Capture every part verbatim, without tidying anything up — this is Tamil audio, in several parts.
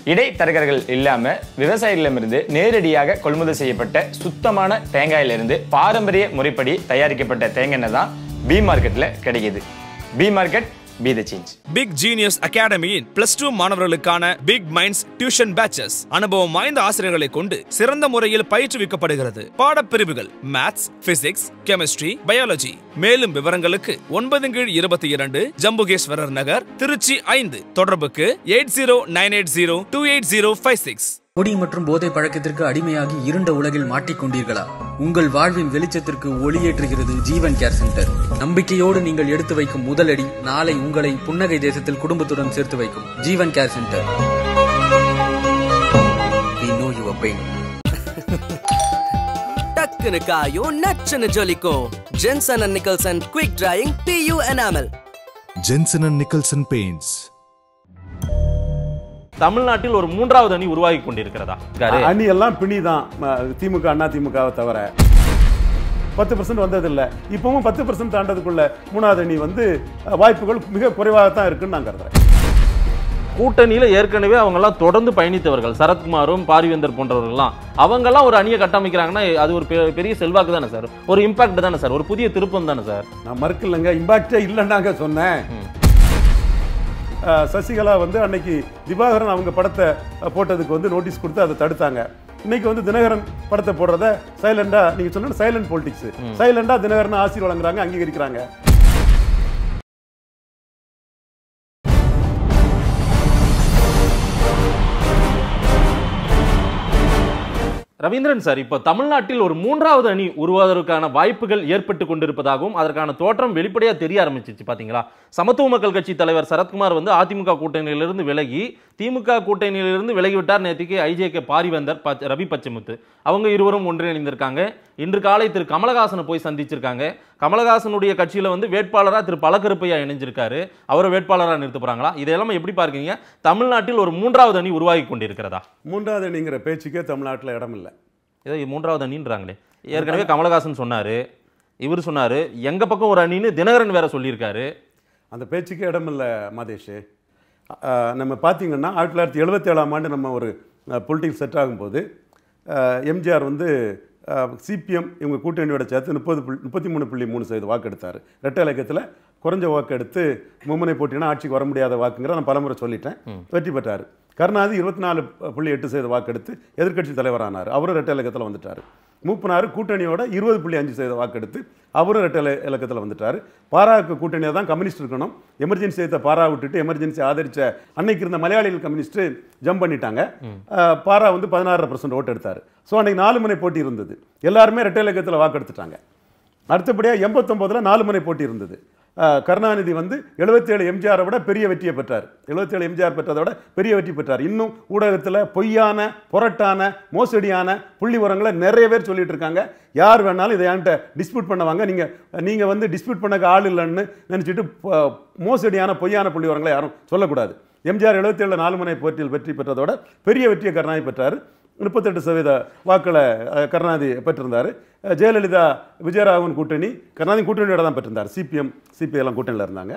இடைத்தரகர்கள் இல்லாம விவசாயிகளிடமிருந்து நேரடியாக கொள்முதல் செய்யப்பட்ட சுத்தமான தேங்காயிலிருந்து பாரம்பரிய முறைப்படி தயாரிக்கப்பட்ட தேங்காய் எண்ணெய் தான் பி மார்க்கெட்ல கிடைக்குது. B market, be the change. Big Genius அகாடமியின் பிளஸ் டூ மாணவர்களுக்கான பிக் மைண்ட்ஸ் டியூஷன் பேச்சஸ் அனுபவம் வாய்ந்த ஆசிரியர்களை கொண்டு சிறந்த முறையில் பயிற்றுவிக்கப்படுகிறது. பாடப்பிரிவுகள் மேத்ஸ், பிசிக்ஸ், கெமிஸ்ட்ரி, பயாலஜி. மேலும் விவரங்களுக்கு ஒன்பது கீழ் இருபத்தி இரண்டு ஜம்புகேஸ்வரர் நகர், திருச்சி ஐந்து. தொடர்புக்கு eight zero nine eight zero two eight zero five six. குடி மற்றும் போதை பழக்கத்திற்கு அடிமையாகி இருண்ட உலகில் மாட்டிக்கொண்டீர்களா? உங்கள் வாழ்வின் வெளிச்சத்திற்கு ஒளியேற்றுகிறது ஜீவன் கேர் சென்டர். நம்பிக்கையோடு நீங்கள் எடுத்து வைக்கும் முதலடி நாளை உங்களை புன்னகை தேசத்தில் குடும்பத்துடன் சேர்த்து வைக்கும். Jeevan care centre. We know your pain. டக்குனு காயும் நச்சுன்னு ஜொலிக்கும். Jenson and Nicholson quick drying P U enamel. Jenson and Nicholson paints. தமிழ்நாட்டில் ஒரு மூன்றாவது அணி உருவாகி கொண்டிருக்கிறதா? அணி எல்லாம் பிணிதான். திமுக, அண்ணா திமுகவை தவிர பத்து பர்சன்ட் வந்ததில்லை. இப்பவும் பத்து பர்சன்ட் தாண்டதுக்குள்ள மூணாவது அணி வந்து வாய்ப்புகள் மிக குறைவாகத்தான் இருக்குன்னு நான் கருதுறேன். கூட்டணியில ஏற்கனவே அவங்க எல்லாம் தொடர்ந்து பயணித்தவர்கள், சரத்குமாரும் பாரிவேந்தர் போன்றவர்கள்லாம், அவங்க எல்லாம் ஒரு அணியை கட்டமைக்கிறாங்கன்னா அது ஒரு பெரிய செல்வாக்கு தானே சார், ஒரு இம்பாக்ட் தானே சார், ஒரு புதிய திருப்பம் தானே சார். நான் மறுக்கலைங்க, இம்பாக்டே இல்லைன்னாங்க சொன்னேன். சசிகலா வந்து அன்னைக்கு திவாகரன் அவங்க படத்தை போட்டதுக்கு வந்து நோட்டீஸ் கொடுத்து அதை தடுத்தாங்க. இன்னைக்கு வந்து தினகரன் படத்தை போடுறத சைலண்டா, நீங்க சொன்ன சைலண்ட் பொலிட்டிக்ஸ், சைலண்டா தினகரன் ஆசீர் வழங்குறாங்க, அங்கீகரிக்கிறாங்க. ரவீந்திரன் சார், இப்போ தமிழ்நாட்டில் ஒரு மூன்றாவது அணி உருவாவதற்கான வாய்ப்புகள் ஏற்பட்டு கொண்டிருப்பதாகவும் அதற்கான தோற்றம் வெளிப்படையாக தெரிய ஆரம்பிச்சிச்சு. பார்த்தீங்களா, சமத்துவ மக்கள் கட்சி தலைவர் சரத்குமார் வந்து அதிமுக கூட்டணியிலிருந்து விலகி திமுக கூட்டணியிலிருந்து விலகிவிட்டார். நேற்றுக்கு ஐஜேகே பாரிவேந்தர், ரவி பச்சமுத்து அவங்க இருவரும் ஒன்றிணைந்திருக்காங்க. இன்று காலை திரு கமலஹாசனை போய் சந்திச்சிருக்காங்க. கமலஹாசனுடைய கட்சியில் வந்து வேட்பாளராக திரு பழக்கருப்பையா இணைஞ்சிருக்காரு. அவரை வேட்பாளராக நிறுத்த போறாங்களா? இதெல்லாம் எப்படி பார்க்கீங்க? தமிழ்நாட்டில் ஒரு மூன்றாவது அணி உருவாகி கொண்டிருக்கிறதா? மூன்றாவது அணிங்கிற பேச்சுக்கே தமிழ்நாட்டில் இடம் இல்லை. ஏதோ மூன்றாவது அணின்றாங்களே. ஏற்கனவே கமலஹாசன் சொன்னாரு, இவர் சொன்னாரு, எங்க பக்கம் ஒரு அணின்னு தினகரன் வேற சொல்லியிருக்காரு. அந்த பேச்சுக்கே இடம் இல்லை மாதேஷ். நம்ம பார்த்தீங்கன்னா ஆயிரத்தி தொள்ளாயிரத்தி எழுபத்தி ஏழாம் ஆண்டு நம்ம ஒரு பொலிட்டிக்ஸ் செட் ஆகும்போது எம்ஜிஆர் வந்து சிபிஎம் இவங்க கூட்டணியோட சேர்த்து முப்பது புள்ளி முப்பத்தி மூணு புள்ளி மூணு சதவீத வாக்கு எடுத்தார். ரெட்டை இலக்கத்தில் குறைஞ்ச வாக்கு எடுத்து மும்முனை போட்டினா ஆட்சிக்கு வர முடியாத வாக்குங்கிற நான் பலமுறை சொல்லிட்டேன். வெற்றி பெற்றார். கருணாநிதி இருபத்தி நாலு புள்ளி எட்டு சதவீத வாக்கு எடுத்து எதிர்க்கட்சி தலைவரானார். அவரும் ரெட்டை இலக்கத்தில் வந்துட்டார். மூப்பனார் கூட்டணியோட இருபது புள்ளி அஞ்சு சதவீத வாக்கு எடுத்து அவரும் ரெட்டை இலக்கத்தில் வந்துட்டார். பாராவுக்கு கூட்டணியாக தான் கம்யூனிஸ்ட் இருக்கணும். எமர்ஜென்சி எடுத்த பாரா விட்டுட்டு எமர்ஜென்சி ஆதரித்த அன்னைக்கு இருந்த மலையாளிகள் கம்யூனிஸ்ட் ஜம்ப் பண்ணிட்டாங்க. பாரா வந்து பதினாறு பர்சன்ட் ஓட்டு எடுத்தார். ஸோ அன்னைக்கு நாலு முனை போட்டி இருந்தது. எல்லாருமே ரெட்டை இலக்கத்தில் வாக்கு எடுத்துட்டாங்க. அடுத்தபடியாக எண்பத்தொம்போதில் நாலு முனை போட்டி இருந்தது. கருணாநிதி வந்து எழுபத்தி ஏழு எம்ஜிஆரை விட பெரிய வெற்றியை பெற்றார். எழுபத்தி ஏழு எம்ஜிஆர் பெற்றதை விட பெரிய வெற்றி பெற்றார். இன்னும் ஊடகத்தில் பொய்யான, புரட்டான, மோசடியான புள்ளி உரங்களை நிறைய பேர் சொல்லிட்டு இருக்காங்க. யார் வேணாலும் இதை என்கிட்ட டிஸ்பியூட் பண்ணுவாங்க. நீங்கள் நீங்கள் வந்து டிஸ்பியூட் பண்ண ஆள் இல்லைன்னு நினச்சிட்டு மோசடியான பொய்யான புள்ளி உரங்களை யாரும் சொல்லக்கூடாது. எம்ஜிஆர் எழுபத்தி ஏழு நாலு முனை போட்டியில் வெற்றி பெற்றதோட பெரிய வெற்றியை கருணாநிதி பெற்றார். முப்பத்தெட்டு சதவீத வாக்களை கருணாநிதி பெற்றிருந்தார். ஜெயலலிதா விஜயராகவன் கூட்டணி கருணாநிதி கூட்டணியோட தான் பெற்றிருந்தார். சிபிஎம் சிபிஐலாம் கூட்டணியில் இருந்தாங்க.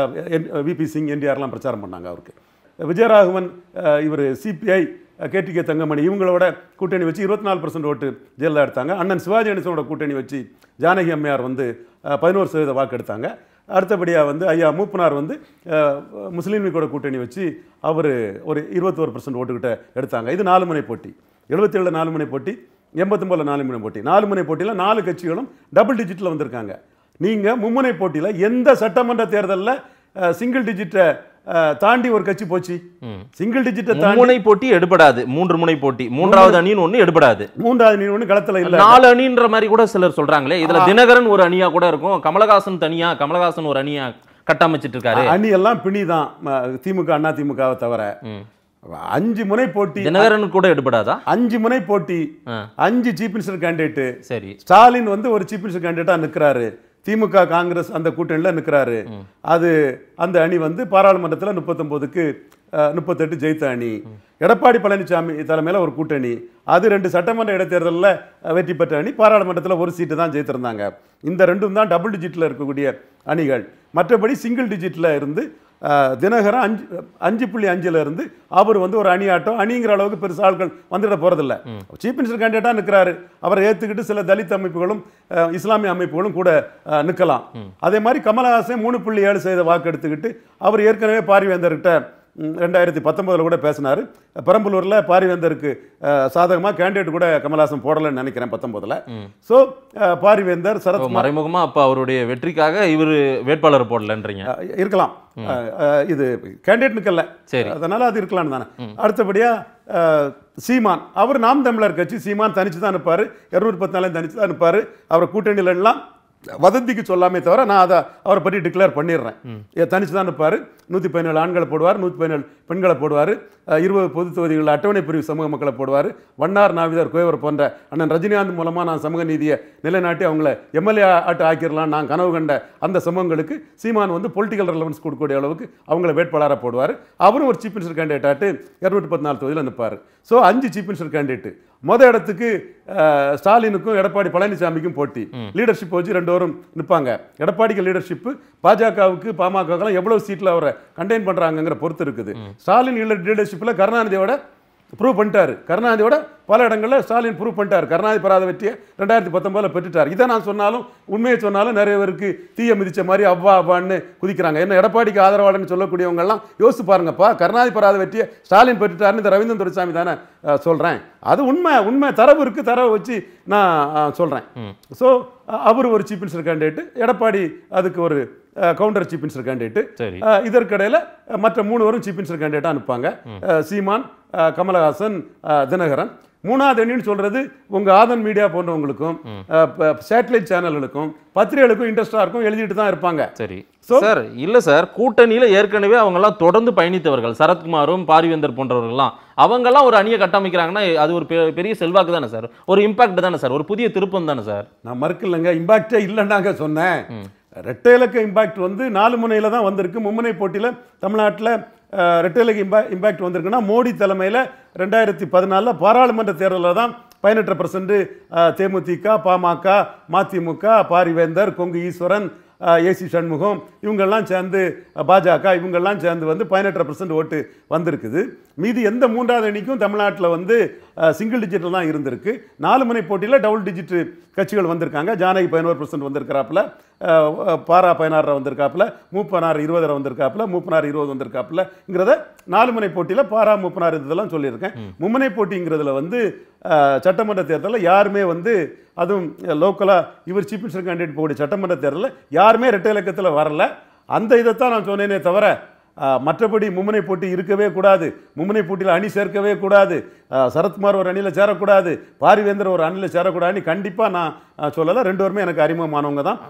விபி சிங், என்டிஆர்லாம் பிரச்சாரம் பண்ணாங்க அவருக்கு. விஜயராகவன் இவர் சிபிஐ, கேடிகே தங்கமணி இவங்களோட கூட்டணி வச்சு இருபத்தி நாலு பர்சன்ட் ஓட்டு ஜெயலலிதா எடுத்தாங்க. அண்ணன் சிவாஜி கணேசனோட கூட்டணி வச்சு ஜானகி அம்மையார் வந்து பதினோரு சதவீத வாக்கு எடுத்தாங்க. அடுத்தபடியாக வந்து ஐயா மூப்பனார் வந்து முஸ்லீம் லீக்கோட கூட்டணி வச்சு அவர் ஒரு இருபத்தோரு பர்சன்ட் ஓட்டுக்கிட்ட எடுத்தாங்க. இது நாலு முனை போட்டி. எழுபத்தி ஏழு நாலு முனை போட்டி, எண்பத்தொம்பதில் நாலு முனை போட்டி. நாலு முனை போட்டியில் நாலு கட்சிகளும் டபுள் டிஜிட்டில் வந்திருக்காங்க. நீங்கள் மும்முனை போட்டியில் எந்த சட்டமன்ற தேர்தலில் சிங்கிள் டிஜிட்டை தாண்டி ஒரு கட்சி போச்சு? சிங்கிள் டிஜிட்டை தாண்டி போட்டி எடுபடாது. மூன்று முனை போட்டி, மூன்றாவது அணின்னு ஒண்ணு எடுபடாது. மூன்றாவது அணி ஒண்ணு களத்துல இல்ல. நாலு அணின்ற மாதிரி கூட சிலர் சொல்றாங்களே. இதுல தினகரன் ஒரு அணியா கூட இருக்கும், கமலஹாசன் தனியா, கமலஹாசன் ஒரு அணியா கட்டமைச்சிட்டு இருக்காரு. அணி எல்லாம் பிணிதான். திமுக, அண்ணா திமுகவை தவிர அஞ்சு முனை போட்டி. தினகரன் கூட எடுபடாதா? அஞ்சு முனை போட்டி, அஞ்சு சீஃப் மினிஸ்டர் கேண்டிடேட். சரி, ஸ்டாலின் வந்து ஒரு சீஃப் மினிஸ்டர் கேண்டிடேட்டா நிற்கிறாரு. திமுக காங்கிரஸ் அந்த கூட்டணியில் நிற்கிறாரு. அது அந்த அணி வந்து பாராளுமன்றத்தில் முப்பத்தொம்போதுக்கு முப்பத்தெட்டு ஜெயித்த அணி. எடப்பாடி பழனிசாமி தலைமையில் ஒரு கூட்டணி, அது ரெண்டு சட்டமன்ற இடைத்தேர்தலில் வெற்றி பெற்ற அணி. பாராளுமன்றத்தில் ஒரு சீட்டு தான் ஜெயித்திருந்தாங்க. இந்த ரெண்டும் தான் டபுள் டிஜிட்டில் இருக்கக்கூடிய அணிகள். மற்றபடி சிங்கிள் டிஜிட்டில் இருந்து தினகரன் அஞ்சு அஞ்சு புள்ளி அஞ்சுல இருந்து அவர் வந்து ஒரு அணியாட்டம் அணிங்கிற அளவுக்கு பெருசு ஆட்கள் வந்துட போறதில்ல. சீஃப் மினிஸ்டர் கேண்டிடேட்டா நிற்கிறாரு, அவரை ஏற்றுக்கிட்டு சில தலித் அமைப்புகளும் இஸ்லாமிய அமைப்புகளும் கூட நிற்கலாம். அதே மாதிரி கமலஹாசன் மூணு புள்ளி ஏழு சதவீத வாக்கு எடுத்துக்கிட்டு அவர் ஏற்கனவே பாரிவேந்தர்கிட்ட ரெண்டாயிரத்தி பத்தொன்பதுல கூட பேசினார். பெரம்பலூரில் பாரிவேந்தருக்கு சாதகமாக கேண்டிடேட் கூட கமலஹாசன் போடலன்னு நினைக்கிறேன் பத்தொன்பதுல. ஸோ பாரிவேந்தர் சரத் மறைமுகமா அப்ப அவருடைய வெற்றிக்காக இவர் வேட்பாளர் போடலன்றீங்க. இருக்கலாம், இது கேண்டிடேட் நிற்கல, சரி, அதனால அது இருக்கலாம் தானே. அடுத்தபடியா சீமான், அவர் நாம் தமிழர் கட்சி, சீமான் தனிச்சு தான் நிற்பாரு, இருநூத்தி பத்து நாளையும் தனிச்சு தான் நிற்பாரு. அவரை கூட்டணியில் எல்லாம் வதந்திக்கு சொல்லாமே தவிர நான் அதை அவரை பற்றி டிக்ளேர் பண்ணிடுறேன். தனிச்சு தான் இருப்பார். நூற்றி பதினேழு ஆண்களை போடுவார், நூற்றி பதினேழு பெண்களை போடுவார், இருபது பொது தொகுதிகளில் அட்டவணை பிரிவு சமூக மக்களை போடுவார். வண்ணார் நாவிதர் கோயவர் போன்ற அண்ணன் ரஜினிகாந்த் மூலமாக நான் சமூக நீதியை நிலைநாட்டி அவங்கள எம்எல்ஏ ஆட்டு ஆக்கிடலாம் நான் கனவு கண்ட அந்த சமூகங்களுக்கு சீமான் வந்து பொலிட்டிக்கல் ரெலவன்ஸ் கொடுக்கக்கூடிய அளவுக்கு அவங்கள வேட்பாளராக போடுவார். அவரும் ஒரு சீஃப் மினிஸ்டர் கேண்டிடேட் ஆட்டு இருநூற்றி பத்து நாலு தொகுதியில் நிற்பார். ஸோ அஞ்சு சீஃப் மினிஸ்டர் கேண்டிடேட். மொதல் இடத்துக்கு ஸ்டாலினுக்கும் எடப்பாடி பழனிசாமிக்கும் போட்டி, லீடர்ஷிப் வச்சு ரெண்டு பேரும் நிற்பாங்க. எடப்பாடிக்கு லீடர்ஷிப், பாஜகவுக்கு பாமகலாம் எவ்வளவு சீட்டில் அவரை கண்டெயின் பண்ணுறாங்கிற பொறுத்து இருக்குது. ஸ்டாலின் லீடர்ஷிப்பில் கருணாநிதியோட ப்ரூவ் பண்ணிட்டாரு, கருணாநிதியோட பல இடங்களில் ஸ்டாலின் ப்ரூவ் பண்ணிட்டார். கருணாநிதி பெறாத வெற்றியை ரெண்டாயிரத்தி பத்தொன்பதுல பெற்றுட்டார். இதை நான் சொன்னாலும் உண்மையை சொன்னாலும் நிறைய பேருக்கு தீய மிதிச்ச மாதிரி அவ்வா அவ்வான்னு குதிக்கிறாங்க. என்ன எடப்பாடிக்கு ஆதரவாளன்னு சொல்லக்கூடியவங்கெல்லாம் யோசிச்சு பாருங்கப்பா, கருணாநிதி பெறாத வெற்றியை ஸ்டாலின் பெற்றுட்டாருன்னு இந்த ரவீந்திரன் துரைசாமி தானே சொல்கிறேன். அது உண்மை, உண்மை தரவு இருக்கு, தரவை வச்சு நான் சொல்கிறேன். ஸோ அவர் ஒரு சீஃப் மினிஸ்டர் கேண்டிடேட், எடப்பாடி அதுக்கு ஒரு கவுண்டர் சீஃப் மினிஸ்டர் கேண்டிடேட். இதற்கிடையில் மற்ற மூணு வரும் சீஃப் மினிஸ்டர் கேண்டிடேட்டாக அனுப்பாங்க. சீமான், கமலஹாசன், தினகரன். மூணாவது அணின்னு சொல்றது உங்க ஆதன் மீடியா போன்றவங்களுக்கும் சேட்டலைட் சேனல்களுக்கும் பத்திரிகைகளுக்கும் இன்ட்ரெஸ்டா இருக்கும், எழுதிட்டு தான் இருப்பாங்க. சரி சார், இல்ல சார், கூட்டணியில ஏற்கனவே அவங்க எல்லாம் தொடர்ந்து பயணித்தவர்கள், சரத்குமாரும் பாரிவேந்தர் போன்றவர்கள்லாம், அவங்க எல்லாம் ஒரு அணியை கட்டமைக்கிறாங்கன்னா அது ஒரு பெரிய செல்வாக்கு தானே சார், ஒரு இம்பாக்ட் தானே சார், ஒரு புதிய திருப்பம் தானே சார். நான் மறுக்கலங்க, இம்பாக்டே இல்லைன்னாங்க சொன்னேன். ரெட்டை இலக்க இம்பாக்ட் வந்து நாலு முனையில தான் வந்திருக்கு. மும்முனை போட்டியில் தமிழ்நாட்டில் ரெட்டை இலக்க இம்பா இம்பாக்ட் வந்திருக்குன்னா மோடி தலைமையில் ரெண்டாயிரத்தி பதினாலில் பாராளுமன்ற தேர்தலில் தான் பதினெட்டு பர்சன்ட் தேமுதிக, பாமக, மதிமுக, பாரிவேந்தர், கொங்கு ஈஸ்வரன், ஏசி சண்முகம் இவங்கெல்லாம் சேர்ந்து பாஜக இவங்கெல்லாம் சேர்ந்து வந்து பதினெட்டு பர்சன்ட் ஓட்டு வந்திருக்குது. மீதி எந்த மூன்றாவது அணிக்கும் தமிழ்நாட்டில் வந்து சிங்கிள் டிஜிட்டில் தான் இருந்திருக்கு. நாலு முனை போட்டியில் டபுள் டிஜிட் கட்சிகள் வந்திருக்காங்க. ஜானகி பதினோரு பர்சன்ட் வந்திருக்கிறாப்புல, பாரா பதினாறு வந்திருக்காப்புல, மூப்பனார் இருபதரை வந்திருக்காப்புல, மூப்பனார் இருபது வந்திருக்காப்புலங்கிறத நாலு முனை போட்டியில் பாரா மூப்பனார் இதெல்லாம் சொல்லியிருக்கேன். மும்முனை போட்டிங்கிறதுல வந்து சட்டமன்ற தேர்தலில் யாருமே வந்து அதுவும் லோக்கலாக இவர் சீஃப் மினிஸ்டர் கேண்டிடேட் போகக்கூடிய சட்டமன்ற தேர்தலில் யாருமே ரெட்டை இலக்கத்தில் வரல. அந்த இதைத்தான் நான் சொன்னேனே தவிர மற்றபடி மும்முனை போட்டி இருக்கவே கூடாது, மும்முனை போட்டியில் அணி சேர்க்கவே கூடாது, சரத்குமார் ஒரு அணியில் சேரக்கூடாது, பாரிவேந்தர் ஒரு அணியில் சேரக்கூடாதுன்னு கண்டிப்பாக நான் சொல்லலை. ரெண்டு பேருமே எனக்கு அறிமுகமானவங்க தான்.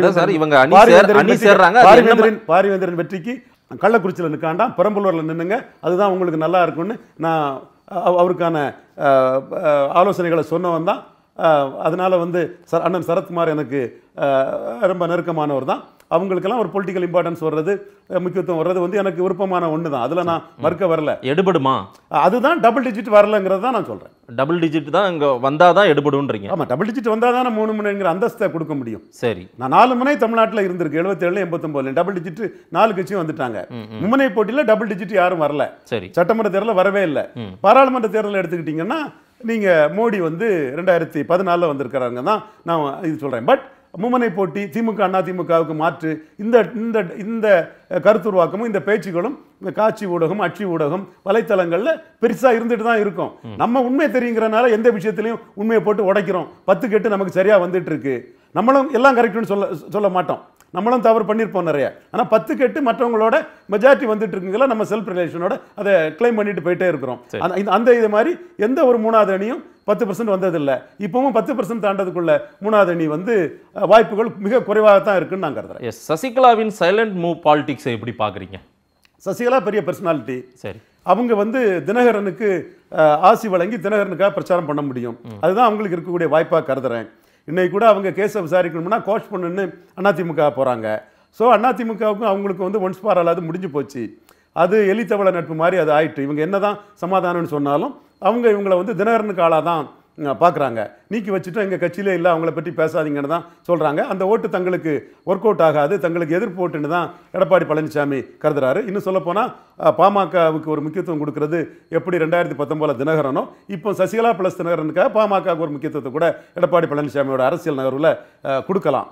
பாரிவேந்தரின் பாரிவேந்தரின் வெற்றிக்கு கள்ளக்குறிச்சியில் நிற்காண்டாம், பெரம்பலூரில் நின்னுங்க, அதுதான் உங்களுக்கு நல்லா இருக்கும்னு நான் அவருக்கான ஆலோசனைகளை சொன்னவன் தான். அதனால் வந்து ச அண்ணன் சரத்குமார் எனக்கு ரொம்ப நெருக்கமானவர் தான். அவங்களுக்கெல்லாம் ஒரு பொலிட்டிக்கல் இம்பார்ட்டன்ஸ் வர்றது, முக்கியத்துவம் வர்றது வந்து எனக்கு விருப்பமான ஒன்று தான். அதில் நான் மறுக்க வரல. எடுபடுமா? அதுதான் டபுள் டிஜிட் வரலங்கிறது தான் நான் சொல்கிறேன். டபுள் டிஜிட் தான் இங்கே வந்தால் தான் எடுபடுன்றீங்க. ஆமாம், டபுள் டிஜிட் வந்தால் தான் மூணு முனைங்கிற அந்தஸ்தை கொடுக்க முடியும். சரி, நான் நாலு முனை தமிழ்நாட்டில் இருந்திருக்கு, எழுபத்தேழு எண்பத்தொம்போதுல டபுள் டிஜிட் நாலு கட்சியும் வந்துட்டாங்க. மும்முனை போட்டியில் டபுள் டிஜிட் யாரும் வரல. சரி, சட்டமன்ற தேர்தலில் வரவே இல்லை. பாராளுமன்ற தேர்தலில் எடுத்துக்கிட்டிங்கன்னா நீங்கள் மோடி வந்து ரெண்டாயிரத்தி பதினாலில் வந்திருக்கிறாங்க தான் நான் இது சொல்கிறேன். பட் மும்முனை போட்டி திமுக அண்ணா திமுகவுக்கு மாற்று இந்த இந்த இந்த கருத்துருவாக்கமும் இந்த பேச்சுகளும் இந்த காட்சி ஊடகம், அச்சு ஊடகம், வலைத்தளங்களில் பெருசாக இருந்துட்டு தான் இருக்கும். நம்ம உண்மை தெரியுங்கிறனால எந்த விஷயத்திலையும் உண்மையை போட்டு உடைக்கிறோம். பத்து கெட்டு நமக்கு சரியாக வந்துட்டு இருக்கு. நம்மளும் எல்லாம் கரெக்டுன்னு சொல்ல சொல்ல மாட்டோம், நம்மளும் தவறு பண்ணியிருப்போம் நிறைய. ஆனால் பத்து கெட்டு மற்றவங்களோட மெஜாரிட்டி வந்துட்டு இருக்குங்களா, நம்ம செல்ஃப் ரிலேஷனோட அதை கிளைம் பண்ணிட்டு போயிட்டே இருக்கிறோம். அந்த இது மாதிரி எந்த ஒரு மூணாவது அணியும் பத்து பர்சன்ட் வந்ததில்லை. இப்பவும் பத்து பர்சன்ட் தாண்டதுக்குள்ள மூணாவது அணி வந்து வாய்ப்புகள் மிக குறைவாக தான் இருக்குன்னு நான் கருதுறேன். சசிகலாவின் சைலண்ட் மூவ் பாலிடிக்ஸை எப்படி பார்க்குறீங்க? சசிகலா பெரிய பர்சனாலிட்டி. சரி, அவங்க வந்து தினகரனுக்கு ஆசி வழங்கி தினகரனுக்காக பிரச்சாரம் பண்ண முடியும். அதுதான் அவங்களுக்கு இருக்கக்கூடிய வாய்ப்பாக கருதுறேன். இன்னைக்கு கூட அவங்க கேஸை விசாரிக்கணும்னா கோச் பண்ணுன்னு அதிமுக போகிறாங்க. ஸோ அதிமுகவுக்கும் அவங்களுக்கு வந்து ஒன்ஸ் பார் அல்லாது முடிஞ்சு போச்சு. அது எலித்தவள நட்பு மாதிரி அது ஆயிட்டு. இவங்க என்ன தான் சமாதானம்னு சொன்னாலும் அவங்க இவங்களை வந்து தினகரனுக்கு ஆளாக தான் பார்க்குறாங்க. நீக்கி வச்சுட்டு எங்கள் கட்சியிலே இல்லை, அவங்கள பற்றி பேசாதீங்கன்னு தான் சொல்கிறாங்க. அந்த ஓட்டு தங்களுக்கு ஒர்க் அவுட் ஆகாது, தங்களுக்கு எதிர்ப்பு ஓட்டுன்னு தான் எடப்பாடி பழனிசாமி கருதுறாரு. இன்னும் சொல்லப்போனால் பாமகவுக்கு ஒரு முக்கியத்துவம் கொடுக்கறது எப்படி ரெண்டாயிரத்தி பத்தொம்போதில் தினகரனோ இப்போ சசிகலா ப்ளஸ் தினகரனுக்காக பாமகவுக்கு ஒரு முக்கியத்துவத்தை கூட எடப்பாடி பழனிசாமியோட அரசியல் நகர்வில் கொடுக்கலாம்.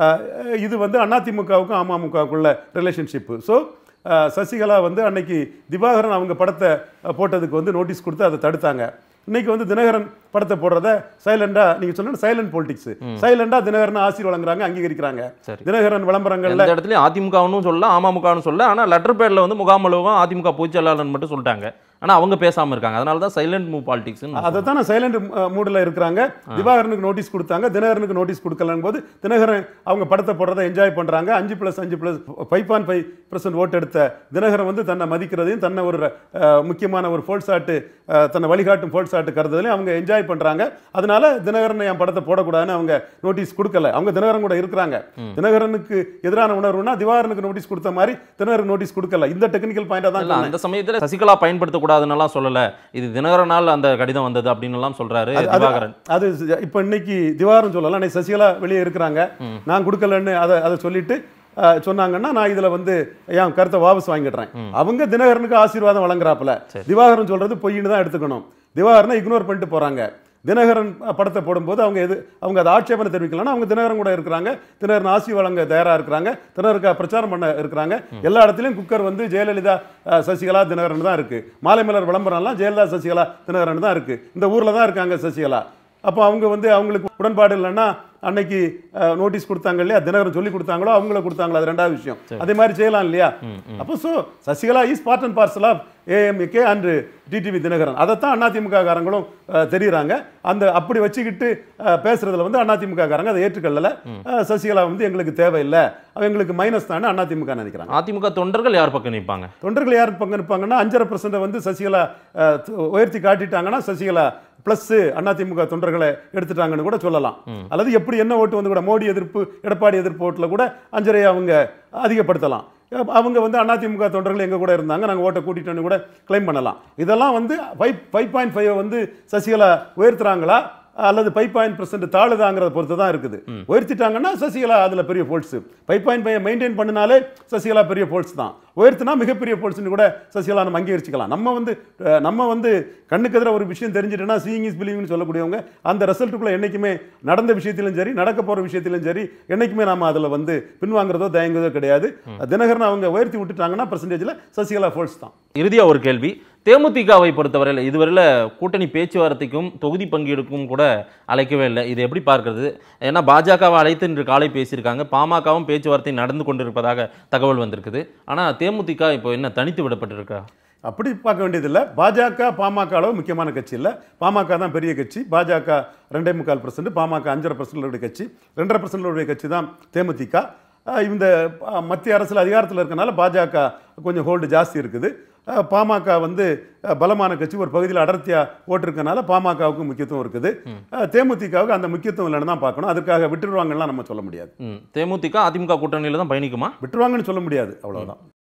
இது வந்து அதிமுகவுக்கும் அமமுகவுக்குள்ள ரிலேஷன்ஷிப்பு. ஸோ சசிகலா வந்து அன்னைக்கு திவாகரன் அவங்க படத்தை போட்டதுக்கு வந்து நோட்டீஸ் கொடுத்து அதை தடுத்தாங்க. இன்னைக்கு வந்து தினகரன் படத்தை போடுறத சைலண்டா நீங்க சொன்ன சைலண்ட் பொலிட்டிக்ஸ், சைலண்டா தினகரன் ஆசீர் வழங்குறாங்க, அங்கீகரிக்கிறாங்க. தினகரன் விளம்பரங்கள்ல இந்த இடத்துல அதிமுகவுன்னு சொல்ல அமமுகன்னு சொல்ல, ஆனா லெட்டர் பேட்ல வந்து முகாம் அலுவலகம் அதிமுக பொதுச் செயலாளர் மட்டும் சொல்லிட்டாங்க. ஆனா அவங்க பேசாம இருக்காங்க. அதனால தான் சைலண்ட் மூவ் பாலிடிக்ஸ். அதை தான் சைலண்ட் மூடில் இருக்கிறாங்க. திவாகரனுக்கு நோட்டீஸ் கொடுத்தாங்க, தினகரனுக்கு நோட்டீஸ் கொடுக்கலன்னு போது தினகரன் அவங்க படத்தை போடுறதை என்ஜாய் பண்றாங்க. அஞ்சு பிளஸ் அஞ்சு plus five point five percent ஓட்டு எடுத்த தினகரன் வந்து தன்னை மதிக்கிறதையும் தன்னை ஒரு முக்கியமான ஒரு ஃபோல்ஸாட்டு தன்னை வழிகாட்டும் ஃபோல்ஸாட்டு கருதுலையும் அவங்க என்ஜாய் பண்றாங்க. அதனால தினகரன் என் படத்தை போடக்கூடாதுன்னு அவங்க நோட்டீஸ் கொடுக்கல. அவங்க தினகரன் கூட இருக்கிறாங்க. தினகரனுக்கு எதிரான உணர்வுனா திவாகரனுக்கு நோட்டீஸ் கொடுத்த மாதிரி தினகரன் நோட்டீஸ் கொடுக்கல. இந்த டெக்னிக்கல் பாயிண்டா தான் அந்த சமயத்தில் சசிகலா பயன்படுத்த கூடாதுன்னெல்லாம் சொல்லல. இது தினகரனால் அந்த கடிதம் வந்தது அப்படின்னு எல்லாம் சொல்றாரு திவாகரன். அது இப்ப இன்னைக்கு திவாகரன் சொல்லலாம், இன்னைக்கு சசிகலா வெளியே இருக்கிறாங்க, நான் கொடுக்கலன்னு அதை அதை சொல்லிட்டு சொன்னாங்கன்னா நான் இதுல வந்து என் கருத்தை வாபஸ் வாங்கிடுறேன். அவங்க தினகரனுக்கு ஆசீர்வாதம் வழங்குறாப்புல. திவாகரன் சொல்றது பொய்ன்னு தான் எடுத்துக்கணும். திவாகரனை இக்னோர் பண்ணிட்டு போறாங்க. தினகரன் படத்தை போடும்போது அவங்க எது அவங்க அதை ஆட்சேபனை தெரிவிக்கலன்னா அவங்க தினகரன் கூட இருக்கிறாங்க, தினகரன் ஆசி வழங்க தயாராக இருக்கிறாங்க, தினகருக்கு பிரச்சாரம் பண்ண இருக்கிறாங்க. எல்லா இடத்துலையும் குக்கர் வந்து ஜெயலலிதா சசிகலா தினகரன் தான் இருக்கு. மாலை மலர் விளம்பரம்லாம் ஜெயலலிதா சசிகலா தினகரன் தான் இருக்கு. இந்த ஊரில் தான் இருக்காங்க சசிகலா. அப்போ அவங்க வந்து அவங்களுக்கு உடன்பாடு இல்லைன்னா அன்னைக்கு நோட்டீஸ் கொடுத்தாங்க இல்லையா, தினகரன் சொல்லி கொடுத்தாங்களோ அவங்கள கொடுத்தாங்களோ, அது ரெண்டாவது விஷயம். அதே மாதிரி செய்யலாம் இல்லையா. அப்போ so Sasikala is part and parcel of AMK and TTV Dinakaran. அதைத்தான் அதிமுக காரங்களும் தெரியுறாங்க. அந்த அப்படி வச்சுக்கிட்டு பேசுறதுல வந்து அதிமுக காரங்க அதை ஏற்றுக்கொள்ளல. சசிகலா வந்து எங்களுக்கு தேவையில்லை, எங்களுக்கு மைனஸ் தான் அதிமுக நினைக்கிறாங்க. அதிமுக தொண்டர்கள் யார் பக்கம் நிற்பாங்க? தொண்டர்கள் யாருக்கு பக்கம் நிற்பாங்கன்னா அஞ்சரை பர்சன்ட் வந்து சசிகலா உயர்த்தி காட்டிட்டாங்கன்னா சசிகலா பிளஸ் அதிமுக தொண்டர்களை எடுத்துட்டாங்கன்னு கூட சொல்லலாம். அல்லது எப்படி என்ன ஓட்டு வந்து கூட மோடி எதிர்ப்பு எடப்பாடி எதிர்ப்பு ஓட்டுல கூட அஞ்சரை அவங்க அதிகப்படுத்தலாம். அவங்க வந்து அதிமுக தொண்டர்கள் எங்க கூட இருந்தாங்க, நாங்கள் ஓட்டை கூட்டிட்டோன்னு கூட கிளைம் பண்ணலாம். இதெல்லாம் வந்து ஃபைவ் ஃபைவ் பாயிண்ட் ஃபைவ் வந்து சசிகலா உயர்த்துறாங்களா அல்லது ஃபைவ் பாயிண்ட் பர்சன்ட் தாழுதாங்கிறத பொறுத்து தான் இருக்குது. உயர்த்திட்டாங்கன்னா சசிகலா அதில் பெரிய ஃபோல்ஸ். ஃபைவ் பாயிண்ட் ஃபைவ் மெயின்டைன் பண்ணினாலே சசிகலா பெரிய ஃபோல்ஸ் தான். உயர்த்தினா மிகப்பெரிய ஃபோல்ஸ்னு கூட சசிகலா நம்ம அங்கீகரிச்சுக்கலாம். நம்ம வந்து நம்ம வந்து கண்ணுக்கு எதிராக ஒரு விஷயம் தெரிஞ்சிட்டுனா சீயிங் இஸ் பிலீவிங்னு சொல்லக்கூடியவங்க அந்த ரிசல்ட்டுக்குள்ளே என்றைக்குமே நடந்த விஷயத்திலும் சரி நடக்க போகிற விஷயத்திலும் சரி என்றைக்குமே நம்ம அதில் வந்து பின்வாங்கிறதோ தயங்குறதோ கிடையாது. தினகரன் அவங்க உயர்த்தி விட்டுட்டாங்கன்னா பர்சன்டேஜில் சசிகலா ஃபோல்ஸ் தான். இறுதியாக ஒரு கேள்வி, தேமுதிகவை பொறுத்தவரையில் இதுவரையில் கூட்டணி பேச்சுவார்த்தைக்கும் தொகுதி பங்கீடுக்கும் கூட அழைக்கவே இல்லை. இது எப்படி பார்க்கறது? ஏன்னா பாஜகவை அழைத்து இன்று காலை பேசியிருக்காங்க, பாமகவும் பேச்சுவார்த்தை நடந்து கொண்டிருப்பதாக தகவல் வந்திருக்குது. ஆனால் தேமுதிக இப்போ என்ன தனித்து விடப்பட்டிருக்கா? அப்படி பார்க்க வேண்டியதில்லை. பாஜக பாமக அளவு முக்கியமான கட்சி இல்லை. பாமக தான் பெரிய கட்சி. பாஜக ரெண்டே முக்கால் பர்சன்ட், பாமக அஞ்சரை பர்சன்ட் கட்சி, ரெண்டரை பர்சன்ட் கட்சி தான் தேமுதிக. இந்த மத்திய அரசில் அதிகாரத்தில் இருக்கனால பாஜக கொஞ்சம் ஹோல்டு ஜாஸ்தி இருக்குது. பாமக வந்து பலமான கட்சி, ஒரு பகுதியில் அடர்த்தியாக ஓட்டிருக்கனால பாமகவுக்கு முக்கியத்துவம் இருக்குது. தேமுதிகவுக்கு அந்த முக்கியத்துவம் இல்லைன்னு தான் பார்க்கணும். அதுக்காக விட்டுருவாங்கலாம் நம்ம சொல்ல முடியாது. தேமுதிக அதிமுக கூட்டணியில் தான் பயணிக்குமா? விட்டுருவாங்கன்னு சொல்ல முடியாது, அவ்வளோதான்.